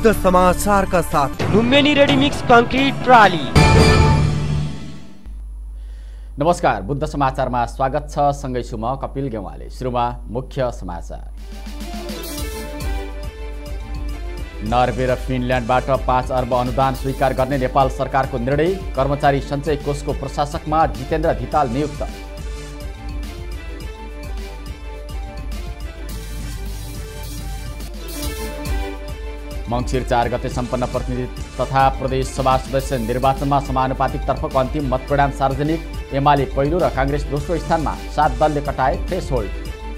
बुद्ध समाचार का साथ Lumbini ready mix concrete प्राली। नमस्कार, बुद्ध समाचारमा स्वागत छ। सँगै छु म कपिल गेवाली। सुरुमा मुख्य समाचार। नर्वे र फिनल्यान्डबाट 5 अर्ब अनुदान स्वीकार गर्ने नेपाल सरकारको निर्णय। कर्मचारी सञ्चय कोषको प्रशासकमा जितेन्द्र धिताल नियुक्त। मङ्सिर 4 गते सम्पन्न प्रतिनिधि तथा प्रदेश सभा सदस्य निर्वाचनमा समानुपातिक तर्फको अन्तिम मतपरिणाम सार्वजनिक। एमाले पहिलो र काङ्ग्रेस दोस्रो स्थानमा, 7 दलले कटाए थ्रेसहोल्ड।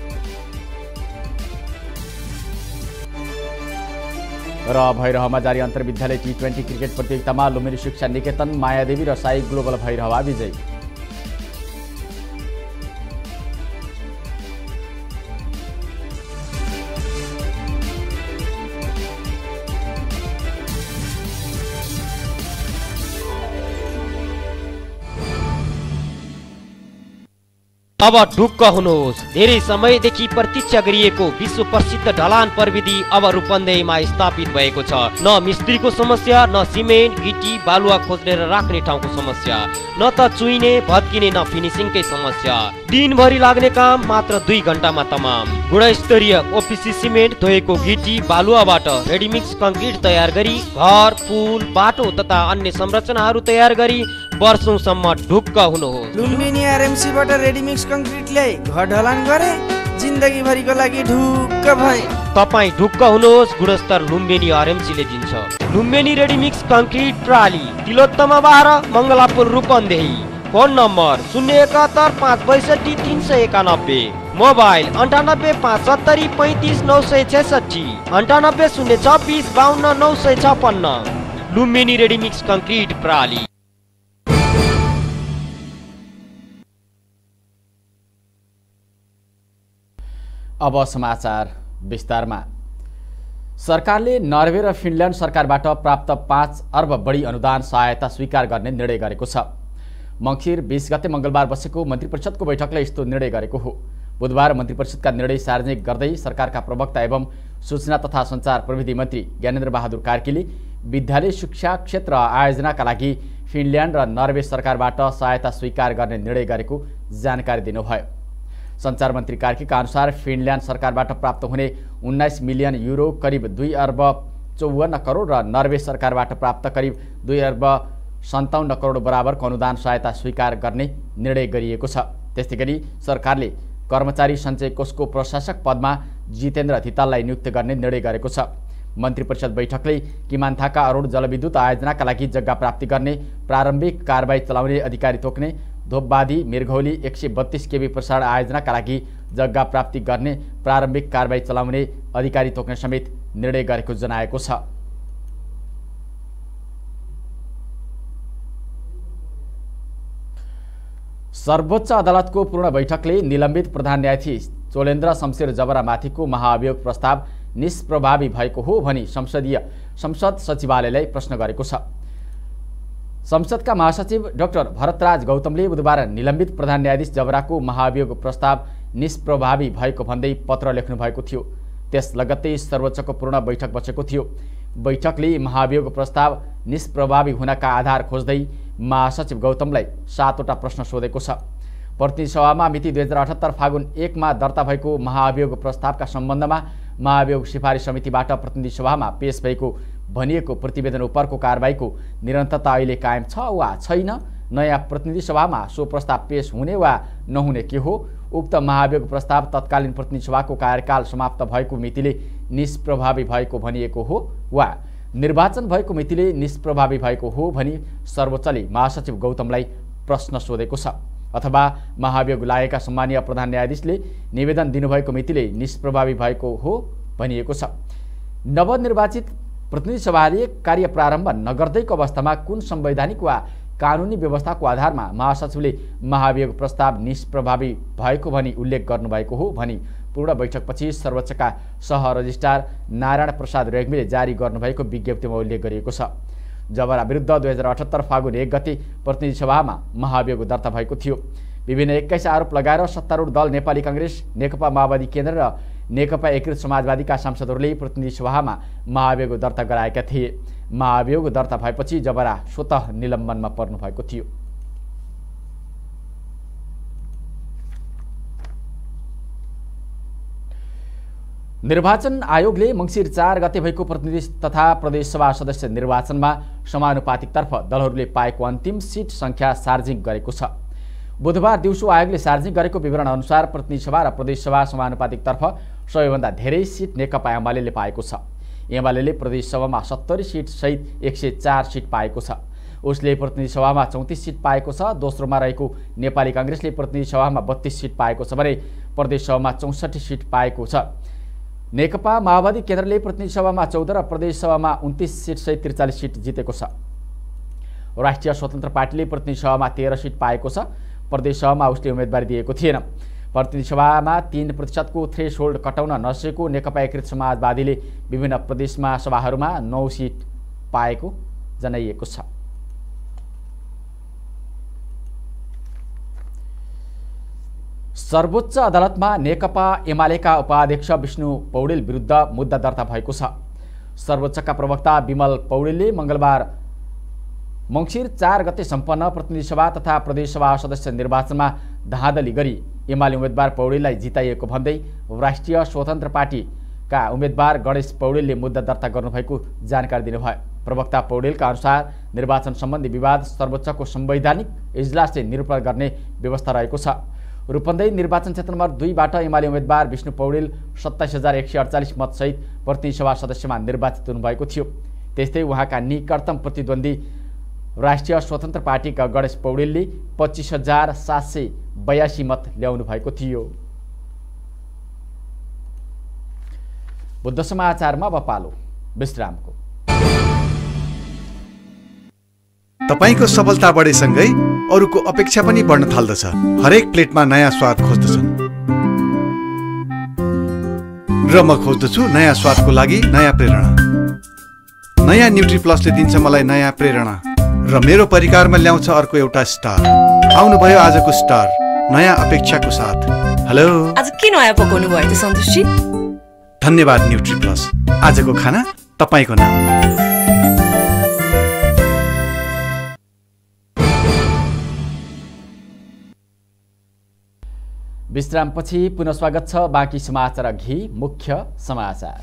र भैरहमा जारी अन्तर्विद्यालय T20 क्रिकेट प्रतियोगितामा लुम्बिनी शिक्षा निकेतन, मायादेवी र साई ग्लोबल भैरहवा विजयी। अब ढुक्क हुनुहोस्। धेरै समयदेखि प्रतीक्षा गरिएको विश्व प्रसिद्ध ढलान प्रविधि अब रूपन्देहीमा स्थापित भएको छ। न मिस्त्रीको समस्या, न सिमेन्ट, गिटी, बालुवा खोज्ने र राख्ने ठाउँको समस्या, न त चुइने भत्किने, न फिनिसिङकै समस्या। दिनभरि लाग्ने काम मात्र 2 घण्टामा तमाम। गुणस्तरीय ओपिसी सिमेन्ट, धोएको गिटी, बालुवाबाट रेडीमिक्स कंक्रीट तयार गरी घर, पुल, बाटो तथा अन्य संरचनाहरू तयार गरी वर्षौंसम्म ढुक्क हुनुहोस्। लुम्बिनी आरएमसीबाट रेडीमिक्स कंक्रीट ल्याई घर ढलान गरे, जिन्दगी भरिको लागि ढुक्क भए। तपाईँ ढुक्क हुनुहोस्, गुणस्तर लुम्बिनी आरएमसीले दिन्छ। लुम्बिनी रेडीमिक्स कंक्रीट प्राली, Tilottama 12, Mangalapur, Rupandehi. Phone number 071 562 391, mobile 98 570 35 966, 98 026 52 956। Lumbini ready mix concrete प्राली। अब समाचार विस्तारमा। सरकारले नर्वे र फिनल्यान्ड सरकारबाट प्राप्त 5 अर्ब बढी अनुदान सहायता स्वीकार गर्ने निर्णय गरेको छ। मङ्सिर 20 गते मङ्गलबार बसेको मन्त्रीपरिषदको बैठकले यस्तो निर्णय गरेको हो। बुधबार मन्त्रीपरिषदका निर्णय सार्वजनिक गर्दै सरकारका प्रवक्ता एवं सूचना तथा सञ्चार प्रविधि मन्त्री ज्ञानेन्द्र बहादुर कार्कीले विद्यालय शिक्षा क्षेत्र आयोजनाका लागि फिनल्यान्ड र नर्वे सरकारबाट सहायता स्वीकार गर्ने निर्णय गरेको जानकारी दिनुभयो। सञ्चार मन्त्री कार्कीका अनुसार फिनल्यान्ड सरकारबाट प्राप्त हुने 19 मिलियन युरो करिब 2 अर्ब 54 करोड र नर्वे सरकारबाट प्राप्त करिब 2 अर्ब 57 करोड बराबरको अनुदान सहायता स्वीकार गर्ने निर्णय गरिएको छ। त्यस्तै गरी सरकारले कर्मचारी सञ्चय कोषको प्रशासक पदमा जितेन्द्र धिताललाई नियुक्त गर्ने निर्णय गरेको छ। मन्त्री परिषद बैठकले किमानथाका अरूण जलविद्युत आयोजनाका लागि जग्गा प्राप्ति गर्ने, प्रारम्भिक कारबाही चलाउने अधिकारी तोक्ने, धोपबादी मिर्घौली 132 केबी प्रसारण आयोजनाका लागि जग्गा प्राप्ति गर्ने, प्रारम्भिक कारबाही चलाउने अधिकारी तोक्ने समेत निर्णय गरेको जनाएको छ। सर्वोच्च अदालतको पूर्ण बैठकले निलम्बित प्रधान न्यायाधीश चोलेन्द्र शमशेर जबरामाथिको महाभियोग प्रस्ताव निष्प्रभावी भएको हो भनी संसद सचिवालयलाई प्रश्न गरेको छ। संसदका महासचिव डाक्टर भरतराज गौतमले बुधबार निलम्बित प्रधान न्यायाधीश जबराको महाभियोग प्रस्ताव निष्प्रभावी भएको भन्दै पत्र लेख्नु भएको थियो। त्यस लगत्तै सर्वोच्चको पूर्ण बैठक बसेको थियो। बैठकले महाभियोग प्रस्ताव निष्प्रभावी हुनका आधार खोज्दै महासचिव गौतमलाई 7 वटा प्रश्न सोधेको छ। प्रतिनिधि सभामा मिति 2078 फागुन 1 मा दर्ता भएको महाभियोग प्रस्तावका सम्बन्धमा महाभियोग सिफारिस समितिबाट प्रतिनिधि सभामा पेश भएको भनिएको प्रतिवेदन उपरको कारबाहीको निरन्तरता अहिले कायम छ वा छैन? नयाँ प्रतिनिधि सभामा सो प्रस्ताव पेश हुने वा नहुने के हो? उक्त महाभियोग प्रस्ताव तत्कालीन प्रतिनिधि सभाको कार्यकाल समाप्त भएको मितिले निष्प्रभावी भएको भनिएको हो वा निर्वाचन भएको मितिले निष्प्रभावी भएको हो भनी सर्वोच्चले महासचिव गौतमलाई प्रश्न सोधेको छ। अथवा महाभियोग लागेका सम्मानीय प्रधान न्यायाधीशले निवेदन दिनुभएको मितिले निष्प्रभावी भएको हो भनिएको छ। नवनिर्वाचित प्रतिनिधि सभाले कार्य प्रारम्भ नगर्दैको अवस्थामा कुन संवैधानिक वा कानुनी व्यवस्थाको आधारमा महासचिवले महाभियोग प्रस्ताव निष्प्रभावी भएको भनी उल्लेख गर्नुभएको हो भनी पूर्ण बैठकपछि सर्वोच्चका सह रजिस्ट्रार नारायण प्रसाद रेग्मीले जारी गर्नुभएको विज्ञप्तिमा उल्लेख गरिएको छ। जबरा विरुद्ध 2078 फागुन 1 गते प्रतिनिधि सभामा महाभियोग दर्ता भएको थियो। विभिन्न 21 आरोप लगाएर सत्तारूढ दल नेपाली कांग्रेस, नेकपा माओवादी केन्द्र र नेकपा एकीकृत समाजवादीका सांसदहरूले प्रतिनिधि सभामा महाभियोग दर्ता गराएका थिए। महाभियोग दर्ता भएपछि जबरा स्वतः निलम्बनमा पर्नु भएको थियो। निर्वाचन आयोगले मङ्सिर 4 गते भएको प्रतिनिधि तथा प्रदेशसभा सदस्य निर्वाचनमा समानुपातिकतर्फ दलहरूले पाएको अन्तिम सिट सङ्ख्या सार्वजनिक गरेको छ। बुधबार दिउँसो आयोगले सार्वजनिक गरेको विवरण अनुसार प्रतिनिधि सभा र प्रदेशसभा समानुपातिकतर्फ सबैभन्दा धेरै सिट नेकपा एमाले पाएको छ। एमाले प्रदेशसभामा 70 सिट सहित 104 सिट पाएको छ। उसले प्रतिनिधि सभामा 34 सिट पाएको छ। दोस्रोमा रहेको नेपाली काङ्ग्रेसले प्रतिनिधि सभामा 32 सिट पाएको छ भने प्रदेशसभामा 64 सिट पाएको छ। नेकपा माओवादी केन्द्रले प्रतिनिधि सभामा 14 र प्रदेशसभामा 29 सिट सहित 43 सिट जितेको छ। राष्ट्रिय स्वतन्त्र पार्टीले प्रतिनिधि सभामा 13 सिट पाएको छ। प्रदेशसभामा उसले उम्मेदवारी दिएको थिएन। प्रतिनिधि सभामा 3% को थ्रेसहोल्ड कटाउन नसकेको नेकपा एकीकृत समाजवादीले विभिन्न प्रदेशमा सभाहरूमा 9 सिट पाएको जनाइएको छ। सर्वोच्च अदालतमा नेकपा एमालेका उपाध्यक्ष विष्णु पौडेल विरुद्ध मुद्दा दर्ता भएको छ। सर्वोच्चका प्रवक्ता विमल पौडेलले मङ्गलबार मङ्सिर 4 गते सम्पन्न प्रतिनिधि सभा तथा प्रदेशसभा सदस्य निर्वाचनमा धाँधली गरी एमाले उम्मेदवार पौडेललाई जिताइएको भन्दै राष्ट्रिय स्वतन्त्र पार्टीका उम्मेदवार गणेश पौडेलले मुद्दा दर्ता गर्नुभएको जानकारी दिनुभयो। प्रवक्ता पौडेलका अनुसार निर्वाचन सम्बन्धी विवाद सर्वोच्चको संवैधानिक इजलासले निरूपण गर्ने व्यवस्था रहेको छ। रूपन्देही निर्वाचन क्षेत्र नम्बर 2 बाट एमाले उम्मेदवार विष्णु पौडेल 27148 मतसहित प्रतिनिधि सभा सदस्यमा निर्वाचित हुनुभएको थियो। त्यस्तै उहाँका निकटतम प्रतिद्वन्दी राष्ट्रिय स्वतन्त्र पार्टीका गणेश पौडेलले 25782 मत ल्याउनु भएको थियो। बुद्ध समाचारमा अब पालो विश्रामको। तपाईको सफलता बढेसँगै अरूको अपेक्षा पनि बढ्न थाल्दछ। हरेक प्लेटमा नयाँ स्वाद खोज्दछन् र म खोज्दछु नयाँ स्वादको लागि नयाँ प्रेरणा। नयाँ न्युट्री प्लसले दिन्छ मलाई नयाँ प्रेरणा र मेरो परिकारमा ल्याउँछ अर्को एउटा स्टार। आउनुभयो आजको स्टार नयाँ अपेक्षाको साथ। हेलो, आज के नयाँ पकाउनु भयो त सन्तोषजी? धन्यवाद न्युट्री प्लस। आजको खाना तपाईको नाम। विश्रामपछि पुनः स्वागत छ। बाँकी समाचार अघि मुख्य समाचार।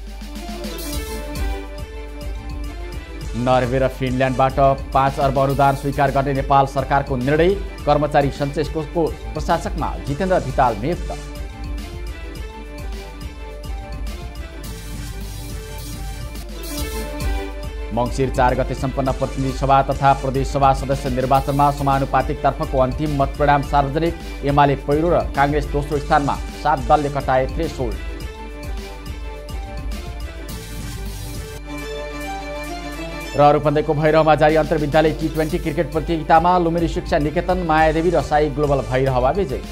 नर्वे र फिनल्यान्डबाट 5 अर्ब अनुदान स्वीकार गर्ने नेपाल सरकारको निर्णय। कर्मचारी सञ्चय कोषको प्रशासकमा जितेन्द्र धिताल नियुक्त। मङ्सिर 4 गते सम्पन्न प्रतिनिधि सभा तथा प्रदेशसभा सदस्य निर्वाचनमा समानुपातिकतर्फको अन्तिम मतपरिणाम सार्वजनिक। एमाले पहिलो र काङ्ग्रेस दोस्रो स्थानमा 7 दलले कटाए थ्रेसहोल्ड। र रूपन्देहीको भैरहमा जारी अन्तर्विद्यालय T20 क्रिकेट प्रतियोगितामा लुम्बिनी शिक्षा निकेतन, मायादेवी र साई ग्लोबल भैरहवा विजय।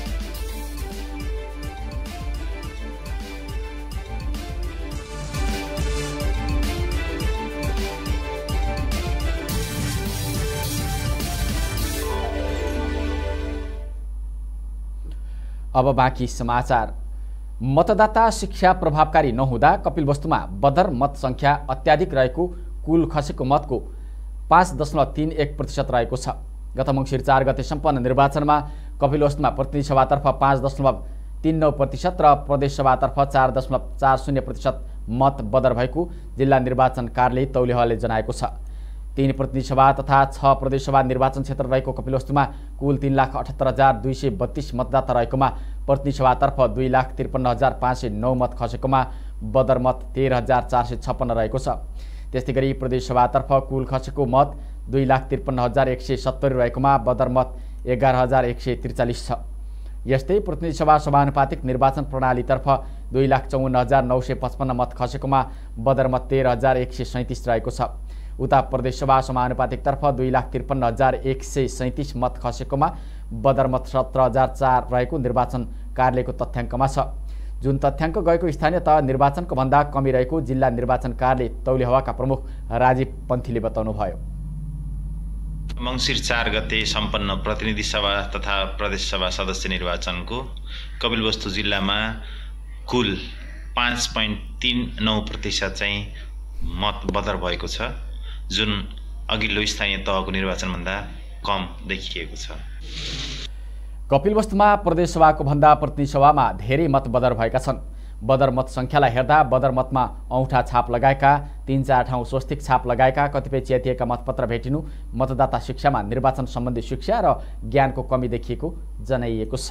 अब बाँकी समाचार। मतदाता शिक्षा प्रभावकारी नहुँदा कपिलवस्तुमा बदर मत सङ्ख्या अत्याधिक रहेको कुल खसेको मतको 5.31% रहेको छ। गत मङ्सिर 4 गते सम्पन्न निर्वाचनमा कपिलवस्तुमा प्रतिनिधि सभातर्फ 5.39% र प्रदेशसभातर्फ 4.40% मत बदर भएको जिल्ला निर्वाचन कार्यालय तौलेहवाले जनाएको छ। 3 प्रतिनिधि सभा तथा 6 प्रदेशसभा निर्वाचन क्षेत्र रहेको कपिलवस्तुमा कुल 3,78,232 मतदाता रहेकोमा प्रतिनिधि सभातर्फ 2,53,509 मत खसेकोमा बदर मत 13,456 रहेको छ। त्यस्तै गरी प्रदेशसभातर्फ कुल खसेको मत 2,53,170 रहेकोमा बदर मत 11,143 छ। यस्तै प्रतिनिधि सभा समानुपातिक निर्वाचन प्रणालीतर्फ 2,54,955 मत खसेकोमा बदर मत 13,137 रहेको छ। उता प्रदेशसभा समानुपातिकतर्फ 2,53,137 मत खसेकोमा बदर मत 17,004 रहेको निर्वाचन कार्यालयको तथ्याङ्कमा छ। जुन तथ्याङ्क गएको स्थानीय तह निर्वाचनको भन्दा कमी रहेको जिल्ला निर्वाचन कार्यालय तौलेहवाका प्रमुख राजीव पन्थीले बताउनुभयो। मङ्सिर 4 गते सम्पन्न प्रतिनिधि सभा तथा प्रदेश सभा सदस्य निर्वाचनको कपिलवस्तु जिल्लामा कुल 5.39% चाहिँ मत बदर भएको छ, जुन अघिल्लो स्थानीय तहको निर्वाचनभन्दा कम देखिएको छ। कपिलवस्तुमा प्रदेशसभाको भन्दा प्रतिनिधि सभामा धेरै मत बदर भएका छन्। बदर मत सङ्ख्यालाई हेर्दा बदर मतमा औँठा छाप लगाएका, 3-4 ठाउँ स्वस्तिक छाप लगाएका, कतिपय च्यातिएका मतपत्र भेटिनु, मतदाता शिक्षामा निर्वाचन सम्बन्धी शिक्षा र ज्ञानको कमी देखिएको जनाइएको छ।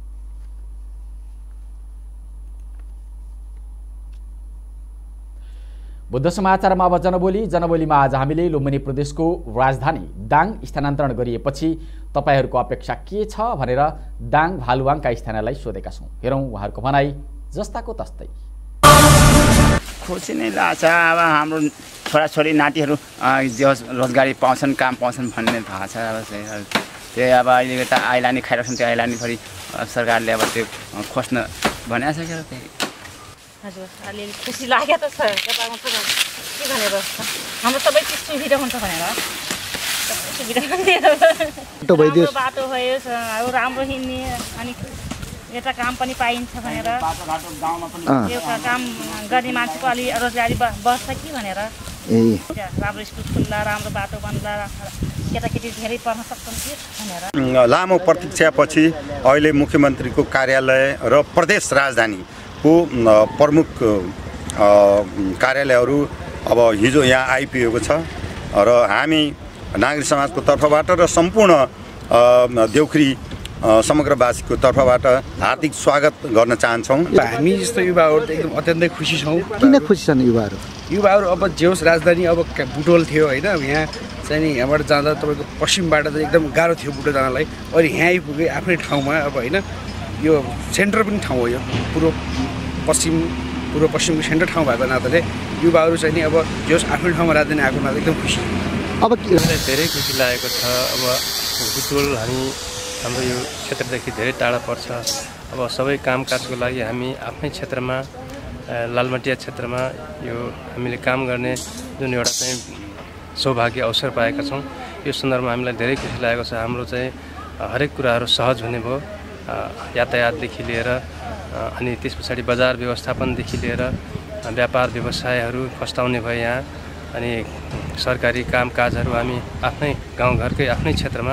बुद्ध समाचारमा अब जनबोलीमा आज हामीले लुम्बिनी प्रदेशको राजधानी दाङ स्थानान्तरण गरिएपछि तपाईहरूको अपेक्षा के छ भनेर दाङ भालुवाङका स्थानीयलाई सोधेका छौँ। हेरौँ उहाँहरूको भनाइ जस्ताको तस्तै। खुसी नै लाग्छ। अब हाम्रो छोराछोरी नातिहरू रोजगारी पाउँछन्, काम पाउँछन् भन्ने थाहा छ। अब त्यही अब अहिले त आइलानी खाइरहेको छन्, त्यो आइलानी फेरि सरकारले अब त्यो खोज्न भनेको छ क्या। त्यही हजुर अलिअलि खुसी लाग्यो त छ। के भनेर हाम्रो सबै चिज सुविधा हुन्छ भनेर सुविधा बाटो भयो, अब राम्रो हिँड्ने, अनि यता काम पनि पाइन्छ भनेर एउटा काम गर्ने मान्छेको अलि रोजगारी बढ्छ कि भनेर राम्रो स्कुल खुल्ला, राम्रो बाटो बन्ला, केटाकेटी धेरै पढ्न सक्छन् कि भनेर। लामो प्रतीक्षापछि अहिले मुख्यमन्त्रीको कार्यालय र प्रदेश राजधानीको प्रमुख कार्यालयहरू अब हिजो यहाँ आइपुगेको छ र हामी नागरिक समाजको तर्फबाट र सम्पूर्ण देउखुरी समग्रवासीको तर्फबाट हार्दिक स्वागत गर्न चाहन्छौँ। हामी जस्तो युवाहरू त एकदम अत्यन्तै खुसी छौँ। किन खुसी छन् युवाहरू? युवाहरू अब जेहोस् राजधानी अब बुटोल थियो होइन, यहाँ चाहिँ नि यहाँबाट जाँदा तपाईँको पश्चिमबाट त एकदम गाह्रो थियो बुटोल जानलाई, अहिले यहाँ आइपुगे आफ्नै ठाउँमा अब होइन। यो सेन्टर पनि ठाउँ हो, यो पूर्व पश्चिमको सेन्टर ठाउँ भएको नाताले युवाहरू चाहिँ नि अब जेहोस् आफ्नै ठाउँमा राजधानी आएको नाता एकदम खुसी। अब धेरै खुसी लागेको छ। अब बुटोल हाम्रो यो क्षेत्रदेखि धेरै टाढा पर्छ। अब सबै कामकाजको लागि हामी आफ्नै क्षेत्रमा लालमटिया क्षेत्रमा यो हामीले काम गर्ने जुन एउटा चाहिँ सौभाग्य अवसर पाएका छौँ, यो सन्दर्भमा हामीलाई धेरै खुसी लागेको छ। हाम्रो चाहिँ हरेक कुराहरू सहज हुने भयो, यातायातदेखि लिएर अनि त्यस पछाडि बजार व्यवस्थापनदेखि लिएर व्यापार व्यवसायहरू फस्टाउने भयो यहाँ, अनि सरकारी कामकाजहरू हामी आफ्नै गाउँघरकै आफ्नै क्षेत्रमा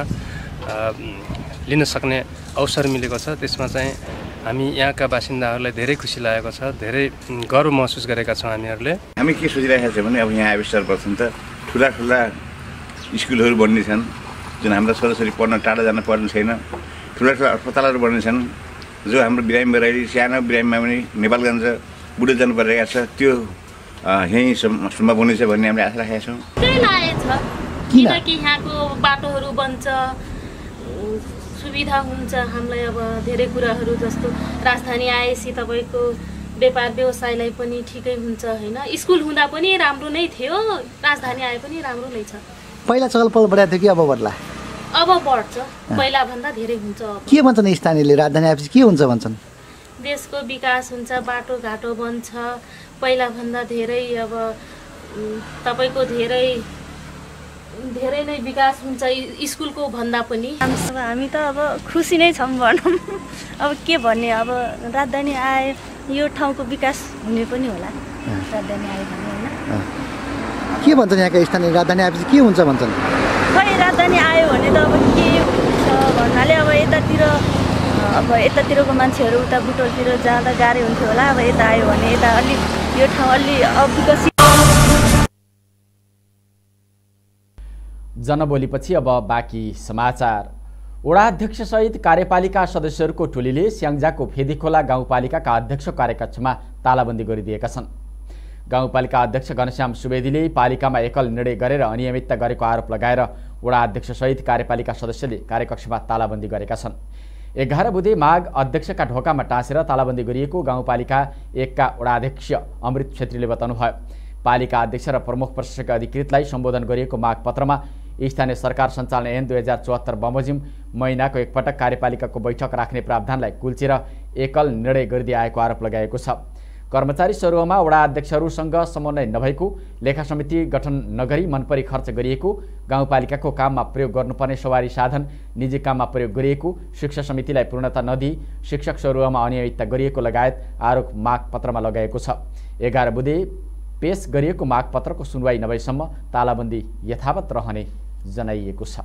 लिन सक्ने अवसर मिलेको छ। त्यसमा चाहिँ हामी यहाँका बासिन्दाहरूलाई धेरै खुसी लागेको छ, धेरै गर्व महसुस गरेका छौँ हामीहरूले। हामी के सोचिरहेका छौँ भने अब यहाँ आएपछि सर्वप्रथम त ठुला स्कुलहरू बन्ने छन्, जुन हाम्रा छोराछोरी पढ्न टाढा जान पर्ने छैन। ठुला अस्पतालहरू बन्ने छन्, जो हाम्रो बिरामी भएर सानो बिरामीमा पनि नेपालगञ्ज बुढो जानु परिरहेको छ, त्यो यहीँ सम्भव हुनेछ भन्ने हामीले आशा राखेका छौँ। त्यही लागेको छ किनकि यहाँको बाटोहरू बन्छ, सुविधा हुन्छ हामीलाई। अब धेरै कुराहरू जस्तो राजधानी आएपछि तपाईँको व्यापार व्यवसायलाई पनि ठिकै हुन्छ होइन। स्कुल हुँदा पनि राम्रो नै थियो, राजधानी आए पनि राम्रो नै छ। पहिला चहलपहल बढाएको थियो कि अब बढ्ला? अब बढ्छ, पहिलाभन्दा धेरै हुन्छ। के भन्छन् स्थानीयले? राजधानी आएपछि के हुन्छ भन्छन्? देशको विकास हुन्छ, बाटोघाटो बन्छ, पहिलाभन्दा धेरै अब तपाईँको धेरै नै विकास हुन्छ स्कुलको भन्दा पनि। हामी त अब खुसी नै छौँ भनौँ। अब के भन्ने, अब राजधानी आए यो ठाउँको विकास हुने पनि होला, राजधानी आयो भने होइन। के भन्छन् यहाँका स्थानीय? राजधानी आएपछि के हुन्छ भन्छन्? खै राजधानी आयो भने त अब के हुन्छ भन्नाले अब यतातिरको मान्छेहरू उता बुटोलतिर जाँदा गाह्रो हुन्थ्यो होला। अब यता आयो भने यता अलि यो ठाउँ अलि विकसित। जनबोलीपछि अब बाँकी समाचार। वडाध्यक्षसहित कार्यपालिका सदस्यहरूको टोलीले स्याङ्जाको फेदीखोला गाउँपालिकाका अध्यक्ष कार्यकक्षमा तालाबन्दी गरिदिएका छन्। गाउँपालिका अध्यक्ष घनश्याम सुवेदीले पालिकामा एकल निर्णय गरेर अनियमितता गरेको आरोप लगाएर वडाध्यक्षसहित कार्यपालिका सदस्यले कार्यकक्षमा तालाबन्दी गरेका छन्। 11 बुधे माघ अध्यक्षका ढोकामा टाँसेर तालाबन्दी गरिएको गाउँपालिका 1 का वडाध्यक्ष अमृत छेत्रीले बताउनुभयो। पालिका अध्यक्ष र प्रमुख प्रशासकीय अधिकृतलाई सम्बोधन गरिएको मागपत्रमा स्थानीय सरकार सञ्चालन ऐन 2074 बमोजिम महिनाको एकपटक कार्यपालिकाको बैठक राख्ने प्रावधानलाई कुल्चेर एकल निर्णय गरिदिए आएको आरोप लगाएको छ। कर्मचारी सरुवामा वडा अध्यक्षहरूसँग समन्वय नभएको, लेखा समिति गठन नगरी मनपरी खर्च गरिएको, गाउँपालिकाको काममा प्रयोग गर्नुपर्ने सवारी साधन निजी काममा प्रयोग गरिएको, शिक्षा समितिलाई पूर्णता नदिई शिक्षक सरुवामा अनियमितता गरिएको लगायत आरोप मागपत्रमा लगाएको छ। 11 बुधे पेश गरिएको मागपत्रको सुनवाई नभएसम्म तालाबन्दी यथावत रहने जनाइएको छ।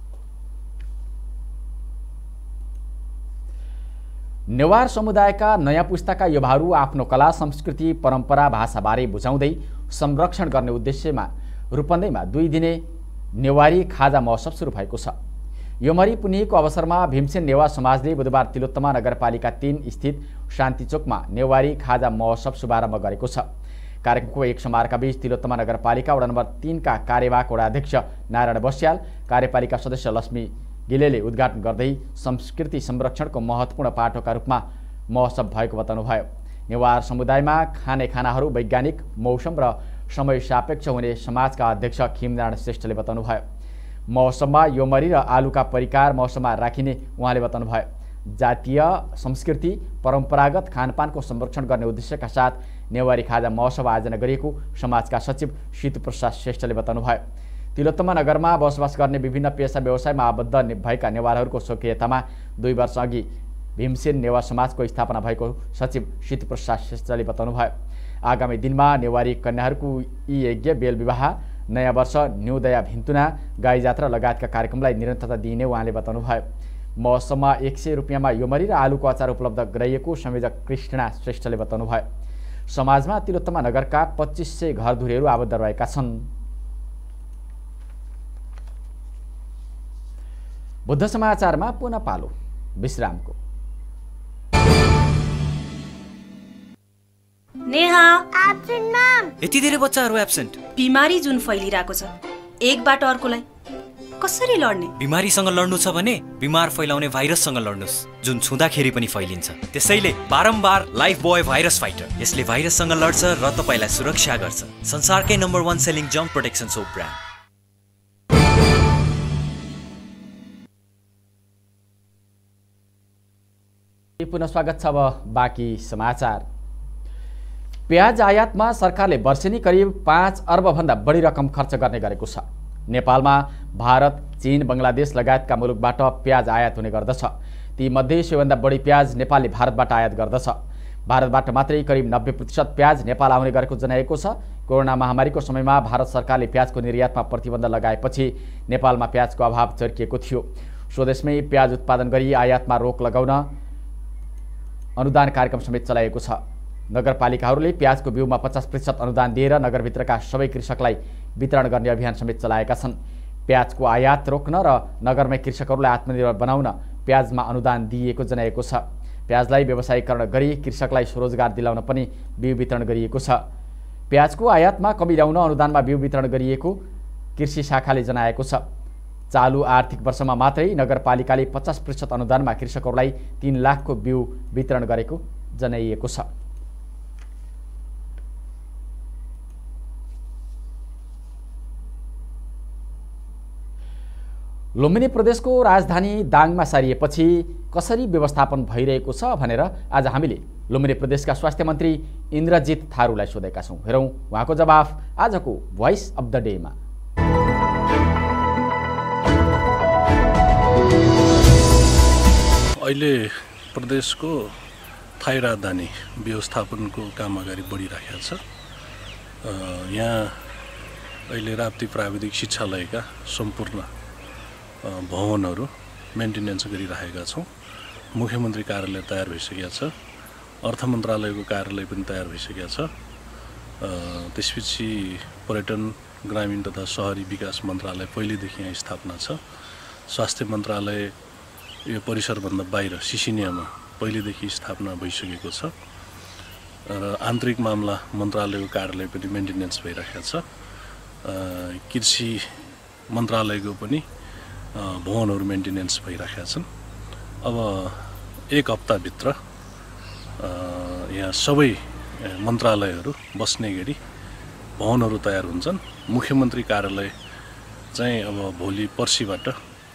नेवार समुदायका नयाँ पुस्ताका युवाहरू आफ्नो कला, संस्कृति, परम्परा, भाषाबारे बुझाउँदै संरक्षण गर्ने उद्देश्यमा रूपन्देहीमा 2 दिने नेवारी खाजा महोत्सव सुरु भएको छ। योमरी पुनिएको अवसरमा भीमसेन नेवार समाजले बुधबार तिलोत्तमा नगरपालिका 3 स्थित शान्तिचोकमा नेवारी खाजा महोत्सव शुभारम्भ गरेको छ। कार्यक्रमको एक समारोहका बीच तिलोत्तमा नगरपालिका वडा नम्बर 3 का कार्यवाहक वडा अध्यक्ष नारायण बस्याल, कार्यपालिका सदस्य लक्ष्मी गिलेले उद्घाटन गर्दै संस्कृति संरक्षणको महत्त्वपूर्ण पाटोका रूपमा महोत्सव भएको बताउनुभयो। नेवार समुदायमा खाने खानाहरू वैज्ञानिक, मौसम र समय सापेक्ष हुने समाजका अध्यक्ष खिमनारायण श्रेष्ठले बताउनुभयो। महोत्सवमा योमरी र आलुका परिकार महोत्सवमा राखिने उहाँले बताउनुभयो। जातीय संस्कृति, परम्परागत खानपानको संरक्षण गर्ने उद्देश्यका साथ नेवारी खाजा महोत्सव आयोजना गरिएको समाजका सचिव सीतुप्रसाद श्रेष्ठले बताउनुभयो। तिलोत्तमा नगरमा बसोबास गर्ने विभिन्न पेसा व्यवसायमा आबद्ध भएका नेवारहरूको स्वकीयतामा 2 वर्ष अघि भीमसेन नेवार समाजको स्थापना भएको सचिव सीतुप्रसाद श्रेष्ठले बताउनुभयो। आगामी दिनमा नेवारी कन्याहरूको यज्ञ, बेल विवाह, नयाँ वर्ष, न्युदया भिन्तुना, गाई जात्रा लगायतका कार्यक्रमलाई निरन्तरता दिइने उहाँले बताउनुभयो। महोत्सवमा 100 रुपियाँमा योमरी र आलुको अचार उपलब्ध गराइएको संयोजक कृष्णा श्रेष्ठले बताउनुभयो। समाजमा तिलोत्तमा नगरका 2500 घरधुरीहरू आबद्ध रहेका छन्। बुद्ध समाचारमा पुनः पालो विश्रामको। Neha, absent ma'am. यति धेरै बच्चाहरू एब्सेन्ट। बिमारी जुन फैलिरहेको छ, एकबाट अर्कोलाई कसरी लड्ने? बिमारीसँग लड्नु छ भने बिमार फैलाउने भाइरससँग लड्नुस्, जुन छुँदाखेरि पनि फैलिन्छ। त्यसैले बारम्बार लाइफ बोय भाइरस फाइटर, यसले भाइरससँग लड्छ र तपाईलाई सुरक्षा गर्छ। संसारकै number 1 selling germ protection soap brand. पुनः स्वागत छ। अब बाँकी समाचार। प्याज आयातमा सरकारले वर्षेनी करिब 5 अर्बभन्दा बढी रकम खर्च गर्ने गरेको छ। नेपालमा भारत, चीन, बङ्गलादेश लगायतका मुलुकबाट प्याज आयात हुने गर्दछ। ती मध्ये सबैभन्दा बढी प्याज नेपालले भारतबाट आयात गर्दछ। भारतबाट मात्रै करिब 90% प्याज नेपाल आउने गरेको जनाएको छ। कोरोना महामारीको समयमा भारत सरकारले प्याजको निर्यातमा प्रतिबन्ध लगाएपछि नेपालमा प्याजको अभाव चर्किएको थियो। स्वदेशमै प्याज उत्पादन गरी आयातमा रोक लगाउन अनुदान कार्यक्रम समेत चलाएको छ। नगरपालिकाहरूले प्याजको बिउमा 50% अनुदान दिएर नगरभित्रका सबै कृषकलाई वितरण गर्ने अभियान समेत चलाएका छन्। प्याजको आयात रोक्न र नगरमै कृषकहरूलाई आत्मनिर्भर बनाउन प्याजमा अनुदान दिइएको जनाएको छ। प्याजलाई व्यवसायीकरण गरी कृषकलाई स्वरोजगार दिलाउन पनि बिउ वितरण गरिएको छ। प्याजको आयातमा कमी ल्याउन अनुदानमा बिउ वितरण गरिएको कृषि शाखाले जनाएको छ। चालु आर्थिक वर्षमा मात्रै नगरपालिकाले 50% अनुदानमा कृषकहरूलाई 3 लाखको बिउ वितरण गरेको जनाइएको छ। लुम्बिनी प्रदेशको राजधानी दाङमा सारिएपछि कसरी व्यवस्थापन भइरहेको छ भनेर आज हामीले लुम्बिनी प्रदेशका स्वास्थ्य मन्त्री इन्द्रजित थारूलाई सोधेका छौँ। हेरौँ उहाँको जवाफ आजको भोइस अफ द डेमा। अहिले प्रदेशको थाई राजधानी व्यवस्थापनको काम अगाडि बढिरहेको छ। यहाँ अहिले राप्ती प्राविधिक शिक्षालयका सम्पूर्ण भवनहरू मेन्टेनेन्स गरिरहेका छौँ। मुख्यमन्त्री कार्यालय तयार भइसकेको छ। अर्थ मन्त्रालयको कार्यालय पनि तयार भइसकेको छ। त्यसपछि पर्यटन, ग्रामीण तथा शहरी विकास मन्त्रालय पहिलेदेखि यहाँ स्थापना छ। स्वास्थ्य मन्त्रालय यो परिसरभन्दा बाहिर सिसिनियामा पहिलेदेखि स्थापना भइसकेको छ र आन्तरिक मामला मन्त्रालयको कार्यालय पनि मेन्टेनेन्स भइरहेको छ। कृषि मन्त्रालयको पनि भवनहरू मेन्टेनेन्स भइरहेका छन्। अब 1 हप्ताभित्र यहाँ सबै मन्त्रालयहरू बस्ने गरी भवनहरू तयार हुन्छन्। मुख्यमन्त्री कार्यालय चाहिँ अब भोलि पर्सिबाट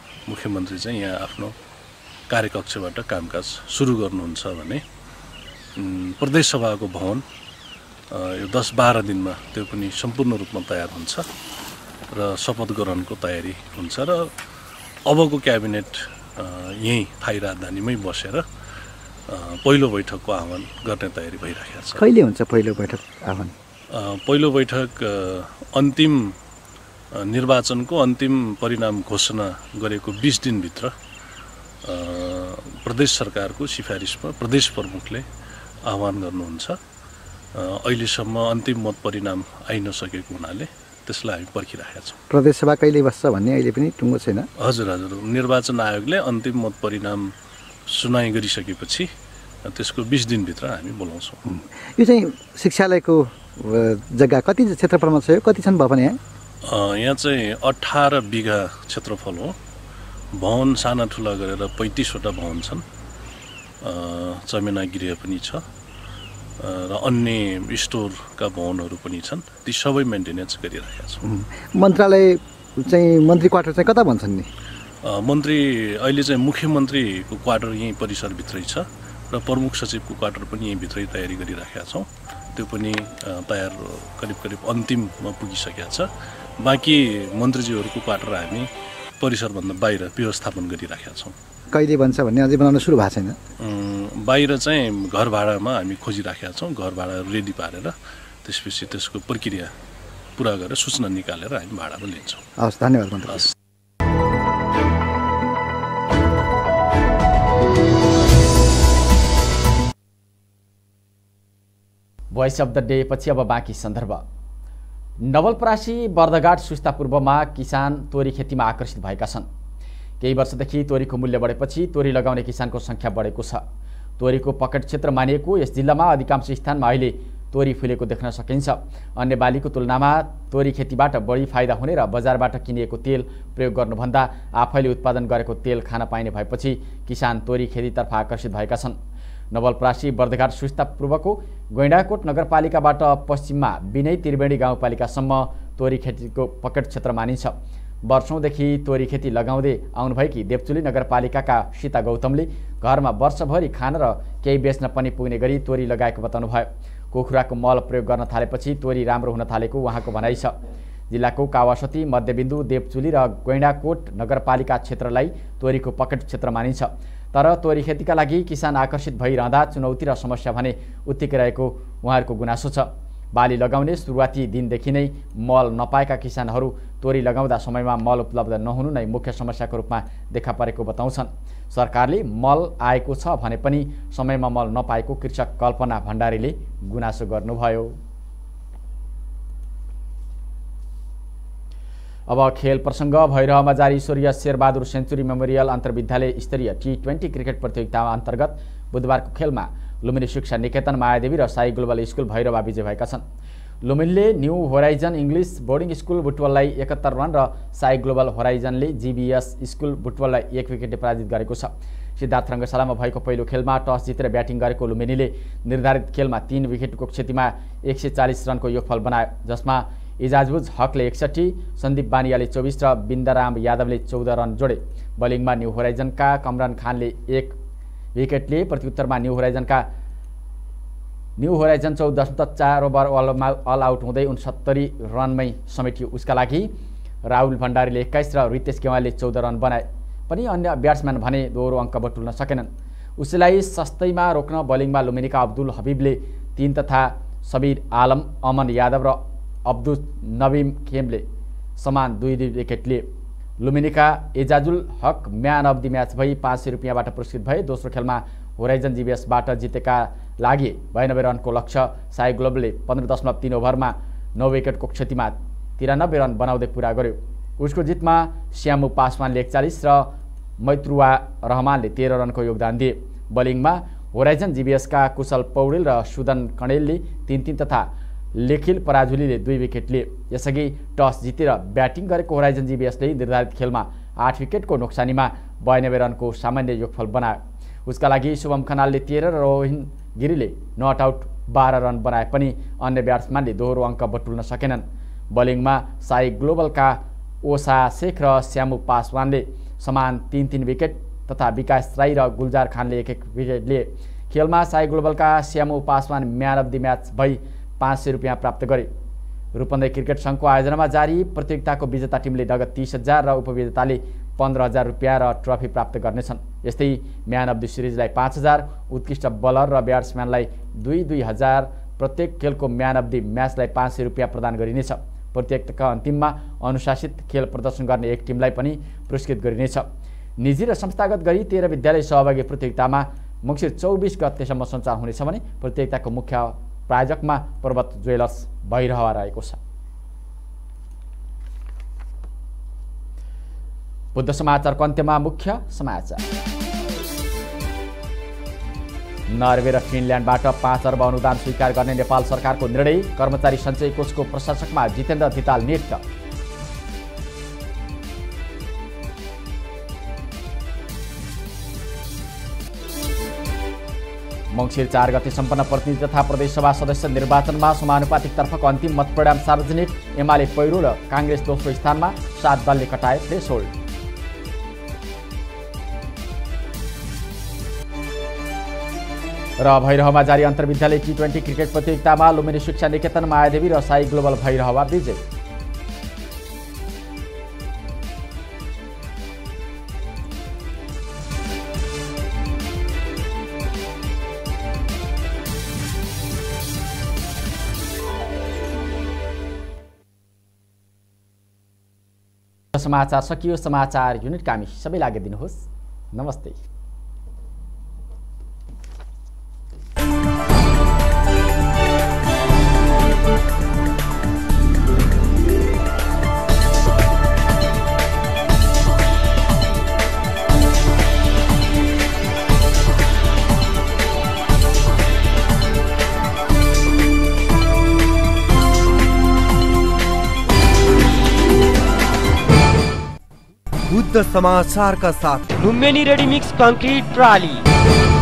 मुख्यमन्त्री चाहिँ यहाँ आफ्नो कार्यकक्षबाट कामकाज सुरु गर्नुहुन्छ भने प्रदेश सभाको भवन यो 10-12 दिनमा त्यो पनि सम्पूर्ण रूपमा तयार हुन्छ र शपथ ग्रहणको तयारी हुन्छ र अबको क्याबिनेट यहीँ थाई राजधानीमै बसेर पहिलो बैठकको आह्वान गर्ने तयारी भइरहेको छ। कहिले हुन्छ पहिलो बैठक आह्वान? पहिलो बैठक अन्तिम निर्वाचनको अन्तिम परिणाम घोषणा गरेको 20 दिनभित्र प्रदेश सरकारको सिफारिसमा प्रदेश प्रमुखले आह्वान गर्नुहुन्छ। अहिलेसम्म अन्तिम मत परिणाम आइ नसकेको हुनाले त्यसलाई हामी पर्खिरहेका छौँ। प्रदेश सभा कहिले बस्छ भन्ने अहिले पनि टुङ्गो छैन? हजुर हजुर, निर्वाचन आयोगले अन्तिम मत परिणाम सुनाइ गरिसकेपछि त्यसको 20 दिनभित्र हामी बोलाउँछौँ। यो चाहिँ शिक्षालयको जग्गा कति क्षेत्रफलमा छ? यो कति छन् भवन यहाँ? यहाँ चाहिँ 18 बिघा क्षेत्रफल हो। भवन साना ठुला गरेर 35वटा भवन छन्। चमेना गृह पनि छ र अन्य स्टोरका भवनहरू पनि छन्। ती सबै मेन्टेनेन्स गरिरहेका छौँ। मन्त्रालय चाहिँ मन्त्री क्वार्टर चाहिँ कता भन्छन् नि? मन्त्री अहिले चाहिँ मुख्यमन्त्रीको क्वार्टर यहीँ परिसरभित्रै छ र प्रमुख सचिवको क्वार्टर पनि यहीँ भित्रै तयारी गरिराखेका छौँ। त्यो पनि तयार करिब अन्तिममा पुगिसकेको छ। बाँकी मन्त्रीज्यूहरूको क्वार्टर हामी परिसरभन्दा बाहिर व्यवस्थापन गरिराखेका छौँ। कहिले बन्छ भन्ने अझै बनाउन सुरु भएको छैन? बाहिर चाहिँ घर भाडामा हामी खोजिराखेका छौँ। घर भाडा रेडी पारेर त्यसपछि त्यसको प्रक्रिया पुरा गरेर सूचना निकालेर हामी भाडामा लिन्छौँ। हस्, धन्यवाद मन्त्री। भोइस अफ द डे पछि अब बाँकी सन्दर्भ। नवलपरासी बर्दघाट सुस्ता पूर्वमा किसान तोरी खेतीमा आकर्षित भएका छन्। केही वर्षदेखि तोरीको मूल्य बढेपछि तोरी लगाउने किसानको संख्या बढेको छ। तोरीको पकेट क्षेत्र मानिएको यस जिल्लामा अधिकांश स्थानमा अहिले तोरी फुलेको देख्न सकिन्छ। अन्य बालीको तुलनामा तोरी खेतीबाट बढी फाइदा हुने र बजारबाट किनिएको तेल प्रयोग गर्नुभन्दा आफैले उत्पादन गरेको तेल खान पाइने भएपछि किसान तोरी खेतीतर्फ आकर्षित भएका छन्। नवलपरासी बर्दघाट सुस्ता पूर्वको गैंडाकोट नगरपालिकाबाट पश्चिममा विनय त्रिवेणी गाउँपालिकासम्म तोरी खेतीको पकेट क्षेत्र मानिन्छ। वर्षौंदेखि तोरी खेती लगाउँदै आउनुभएकी देवचुली नगरपालिकाका सीता गौतमले घरमा वर्षभरि खान र केही बेच्न पनि पुग्ने गरी तोरी लगाएको बताउनुभयो। कुखुराको मल प्रयोग गर्न थालेपछि तोरी राम्रो हुन थालेको उहाँको भनाइ छ। जिल्लाको कावासती, मध्यबिन्दु, देवचुली र गैंडाकोट नगरपालिका क्षेत्रलाई तोरीको पकेट क्षेत्र मानिन्छ। तर तोरी खेतीका लागि किसान आकर्षित भइरहँदा चुनौती र समस्या भने उत्तिकै रहेको उहाँहरूको गुनासो छ। बाली लगाउने सुरुवाती दिनदेखि नै मल नपाएका किसानहरू तोरी लगाउँदा समयमा मल उपलब्ध नहुनु नै मुख्य समस्याको रूपमा देखा परेको बताउँछन्। सरकारले मल आएको छ भने पनि समयमा मल नपाएको कृषक कल्पना भण्डारीले गुनासो गर्नुभयो। अब खेल प्रसङ्ग। भैरहमा जारी ईश्वरीय शेरबहादुर सेन्चुरी मेमोरियल अन्तर्विद्यालय स्तरीय T20 क्रिकेट प्रतियोगिता अन्तर्गत बुधबारको खेलमा लुम्बिनी शिक्षा निकेतन, मायादेवी र साई ग्लोबल स्कुल भैरवा विजय भएका छन्। लुम्बिनीले new horizon English boarding school बुटवललाई 71 रन र साई ग्लोबल होराइजनले GBS स्कुल बुटवललाई 1 विकेटले पराजित गरेको छ। सिद्धार्थ रङ्गशालामा भएको पहिलो खेलमा टस जितेर ब्याटिङ गरेको लुम्बिनीले निर्धारित खेलमा 3 विकेटको क्षतिमा 140 रनको योगफल बनायो, जसमा इजाजुज हकले 61, सन्दीप बानियाले 24 र बिन्दाराम यादवले 14 रन जोडे। बलिङमा न्यू होराइजनका कमरान खानले 1 विकेट लिए। प्रत्युत्तरमा new horizon 14.4 over all out हुँदै 69 रनमै समेटियो। उसका लागि राहुल भण्डारीले 21 र रितेश गेवालले 14 रन बनाए पनि अन्य ब्याट्सम्यान भने दोहोरो अङ्क बटुल्न सकेनन्। उसलाई सस्तैमा रोक्न बलिङमा लुम्बिनीका अब्दुल हबिबले 3 तथा सबीर आलम, अमन यादव र अब्दुल नबीम खेमले समान 2 विकेट लिए। लुम्बिनीका एजाजुल हक म्यान अफ द म्याच भई 500 रुपियाँबाट पुरस्कृत भए। दोस्रो खेलमा होराइजन GBSबाट जितेका लागि 92 रनको लक्ष्य साई ग्लोबलले 15.3 ओभरमा 9 विकेटको क्षतिमा 93 रन बनाउँदै पुरा गर्यो। उसको जितमा श्यामु पासवानले 41 र मैत्रुवा रहमानले 13 रनको योगदान दिए। बलिङमा होराइजन GBSका कुशल पौडेल र सुदन कणेलले 3-3 तथा लेखिल पराजुलीले 2 विकेट लिए। यसअघि टस जितेर ब्याटिङ गरेको होराइजन GBSले निर्धारित खेलमा 8 विकेटको नोक्सानीमा 92 रनको सामान्य योगफल बनायो। उसका लागि शुभम खनालले 13 र रोहिन गिरीले नट आउट 12 रन बनाए पनि अन्य ब्याट्सम्यानले दोहोरो अङ्क बटुल्न सकेनन्। बलिङमा साई ग्लोबलका ओसा शेख र श्यामु पासवानले समान 3-3 विकेट तथा विकास राई र गुलजार खानले 1-1 विकेट लिए। खेलमा साई ग्लोबलका Shyamu Paswan man of the match भई 500 रुपियाँ प्राप्त गरे। रूपन्देही क्रिकेट सङ्घको आयोजनामा जारी प्रतियोगिताको विजेता टिमले नगद 30,000 र उपविजेताले 15,000 रुपियाँ र ट्रफी प्राप्त गर्नेछन्। यस्तै म्यान अफ द सिरिजलाई 5,000, उत्कृष्ट बलर र ब्याट्सम्यानलाई 2,000, प्रत्येक खेलको म्यान अफ द म्याचलाई 500 रुपियाँ प्रदान गरिनेछ। प्रतियोगिताका अन्तिममा अनुशासित खेल प्रदर्शन गर्ने एक टिमलाई पनि पुरस्कृत गरिनेछ। निजी र संस्थागत गरी 13 विद्यालय सहभागी प्रतियोगितामा मङ्सिर 24 गतेसम्म सञ्चालन हुनेछ भने प्रतियोगिताको मुख्य प्रायोजकमा पर्वत ज्वेलर्स भइरहवा रहेको छ। बुद्ध समाचारको अन्त्यमा मुख्य समाचार। नर्वे र फिनल्यान्डबाट 5 अर्ब अनुदान स्वीकार गर्ने नेपाल सरकारको निर्णय। कर्मचारी सञ्चय कोषको प्रशासकमा जितेन्द्र धिताल नियुक्त। मङ्सिर 4 गते सम्पन्न प्रतिनिधि तथा प्रदेशसभा सदस्य निर्वाचनमा समानुपातिक तर्फको अन्तिम मतपरिणाम सार्वजनिक। एमाले पहिलो र काङ्ग्रेस दोस्रो स्थानमा, 7 दलले कटाए थ्रेसहोल्ड। र भैरहमा जारी अन्तर्विद्यालय T20 क्रिकेट प्रतियोगितामा लुम्बिनी शिक्षा निकेतन मायादेवी र साई ग्लोबल भैरहवा विजय। समाचार सकियो। समाचार युनिट कामी सबैलाई आगे दिनुहोस्। नमस्ते। बुद्ध समाचार का साथ Lumbini ready mix concrete trolley.